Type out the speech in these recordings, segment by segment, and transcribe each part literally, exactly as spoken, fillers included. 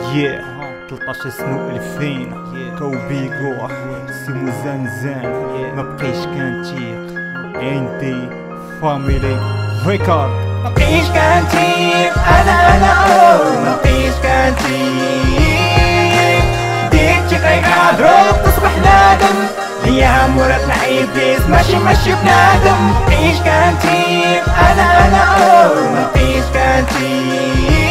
yeah تلطاش اسمو ألفين كوبيكو سيمو زنزان ما بقيش كنتيق عندي فاميلي ريكارد ما بقيش كنتيق انا انا او ما بقيش كنتيق ديك تيقي كادروك تصبح نادم ايام وراتنا ابليس ماشي ماشي بنادم ما بقيش كنتيق انا انا او ما بقيش كنتيق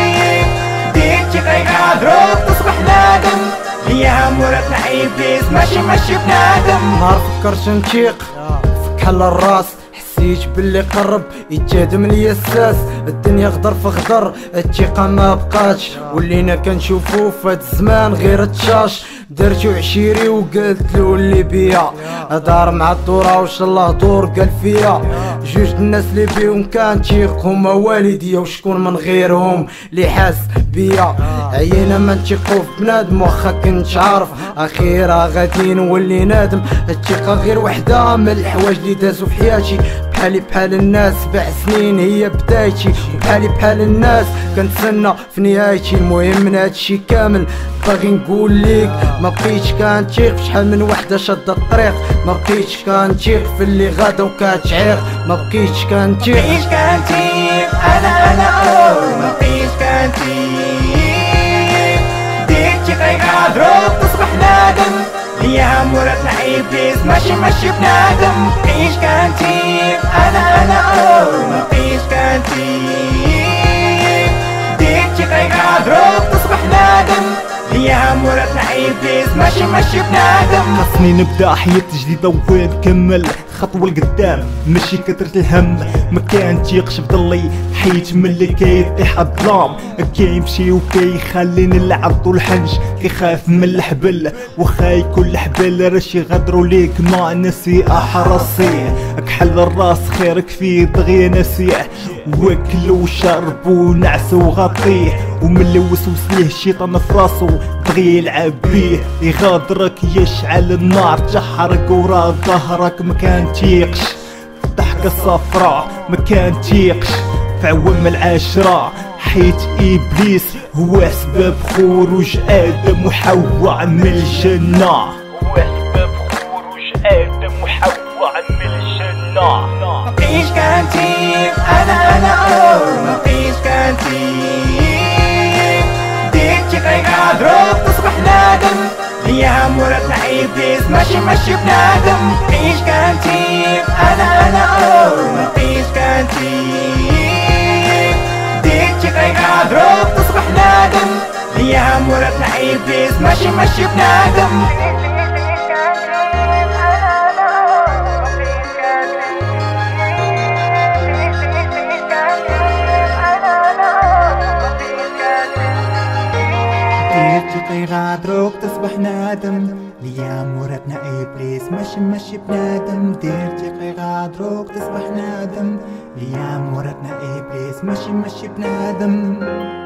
ديك تيقي كادروك تصبح نادم ايام وراتنا ابليس ماشي ماشي بنادم. نهار فكرت نتيق فكحل الراس حسيت باللي قرب يتهدم ليا الساس الدنيا غدر في غدر الثقة ما بقاتش ولينا كنشوفو فهاد الزمان غير تشاش درتو عشيري وقلتلو اللي بيا دار مع الدورة واش الله دور قال فيا جوج الناس اللي بيهم كنتيق هما والديا وشكون من غيرهم اللي حاس بيا عينا ما نتيقو في بنادم واخا كنت عارف اخيرا غادي نولي نادم الثقة غير وحدة من الحوايج اللي دازو في حياتي بحالي بحال الناس سبع سنين هي بدايتي بحالي بحال الناس كنتسنى في نهايتي المهم من هادشي كامل باغي نقول ليك ما بقيتش كنتيق فشحال من وحده شاده الطريق ما بقيتش كنتيق في اللي غادا وكتعيق ما بقيتش كنتيق ما بقيتش كنتيق انا انا او ما بقيتش كنتيق ديك تيقي كادروك تصبح نادم ايام وراتنا ابليس ماشي ماشي بنادم ما بقيتش كنتيق انا انا او ما بقيتش كنتيق ديك تيقي كادروك تصبح نادم ايام وراتنا ابليس ماشي ماشي بنادم. خاصني نبدا حياة جديدة ونكمل خطوة لقدام ماشي كثرة الهم ما كنتيقش بضلي حيت ملي كيطيح الظلام كيمشي وكيخليني نلعب طول الحنج كيخاف من الحبل وخا يكون الحبل راش يغدروا ليك ما نسي احرصيه كحل الراس خيرك فيه دغيا نسيه وكل وشرب ونعس وغطيه وملي وسوس ليه الشيطان في راسو بغي يلعب بيه يغادرك يشعل النار تحرق ورا ظهرك ما كنتيقش الضحكة الصفراء ما كنتيقش في عوام العاشرة حيت ابليس هو سبب خروج ادم وحواء من الجنة هو سبب خروج ادم وحواء من الجنة. ما بقيتش كنتيق انا انا او ما بقيتش كنتيق ديك تيقي كادروك تصبح نادم ايام وراتنا ابليس ماشي ماشي بنادم ما بقيتش كنتيق انا انا او ما بقيتش كنتيق ديك تيقي كادروك تصبح نادم ايام وراتنا ابليس ماشي ماشي بنادم. تيقي غادروك تصبح نادم الايام وراتنا ابليس ماشي ماشي بنادم دير تيقي غادروك تصبح نادم الايام وراتنا ابليس ماشي ماشي بنادم.